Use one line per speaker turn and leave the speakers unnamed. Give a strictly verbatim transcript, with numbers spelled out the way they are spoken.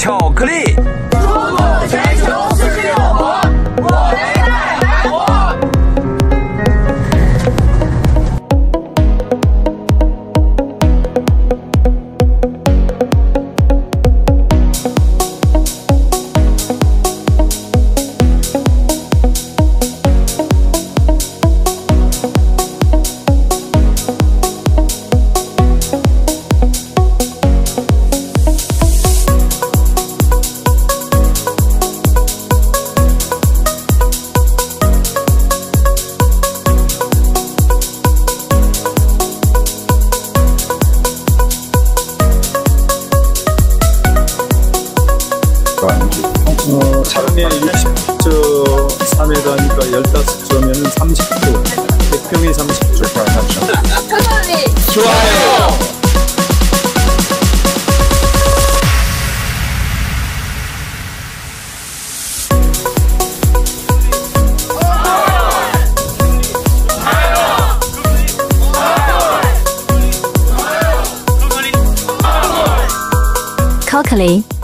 巧克力，
突破全球四十六国，我们在韩国。
어, 차량에 육십삼 회가니까 열다섯 점에는 삼십 도, 백 평에 삼십 도.
표정이
좋아요.
巧克力。